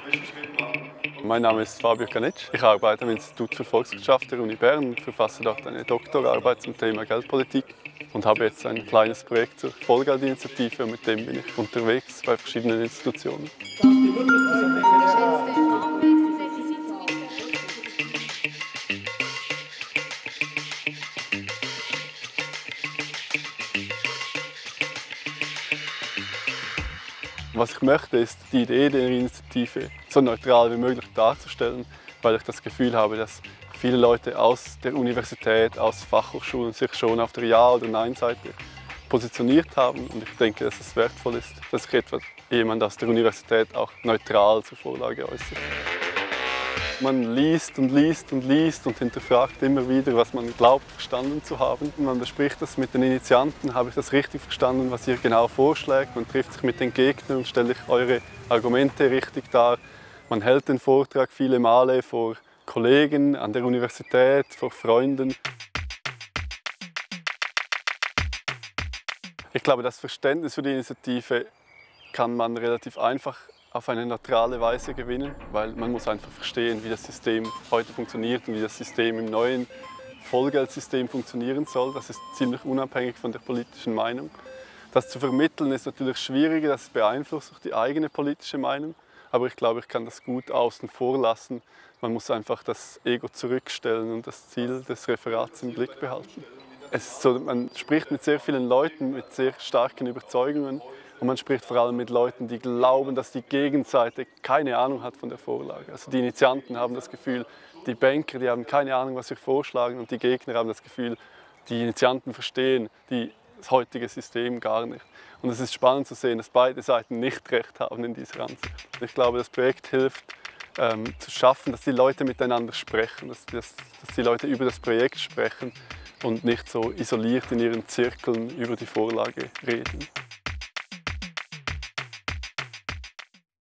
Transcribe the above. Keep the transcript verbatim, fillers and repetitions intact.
Mein Name ist Fabio Canetsch. Ich arbeite am Institut für Volkswirtschaft der Uni Bern und verfasse dort eine Doktorarbeit zum Thema Geldpolitik und habe jetzt ein kleines Projekt zur Vollgeldinitiative und mit dem bin ich unterwegs bei verschiedenen Institutionen. Was ich möchte, ist die Idee der Initiative so neutral wie möglich darzustellen, weil ich das Gefühl habe, dass viele Leute aus der Universität, aus Fachhochschulen sich schon auf der Ja- oder Nein-Seite positioniert haben. Und ich denke, dass es wertvoll ist, dass sich etwa jemand aus der Universität auch neutral zur Vorlage äußert. Man liest und liest und liest und hinterfragt immer wieder, was man glaubt, verstanden zu haben. Man bespricht das mit den Initianten, habe ich das richtig verstanden, was ihr genau vorschlägt. Man trifft sich mit den Gegnern und stellt eure Argumente richtig dar. Man hält den Vortrag viele Male vor Kollegen an der Universität, vor Freunden. Ich glaube, das Verständnis für die Initiative kann man relativ einfach auf eine neutrale Weise gewinnen, weil man muss einfach verstehen, wie das System heute funktioniert und wie das System im neuen Vollgeldsystem funktionieren soll. Das ist ziemlich unabhängig von der politischen Meinung. Das zu vermitteln ist natürlich schwieriger, das ist beeinflusst durch die eigene politische Meinung, aber ich glaube, ich kann das gut außen vor lassen. Man muss einfach das Ego zurückstellen und das Ziel des Referats im Blick behalten. Es ist so, man spricht mit sehr vielen Leuten mit sehr starken Überzeugungen. Und man spricht vor allem mit Leuten, die glauben, dass die Gegenseite keine Ahnung hat von der Vorlage. Also die Initianten haben das Gefühl, die Banker, die haben keine Ahnung, was wir vorschlagen, und die Gegner haben das Gefühl, die Initianten verstehen die, das heutige System gar nicht. Und es ist spannend zu sehen, dass beide Seiten nicht recht haben in dieser Ansicht. Ich glaube, das Projekt hilft, ähm, zu schaffen, dass die Leute miteinander sprechen, dass, dass, dass die Leute über das Projekt sprechen und nicht so isoliert in ihren Zirkeln über die Vorlage reden.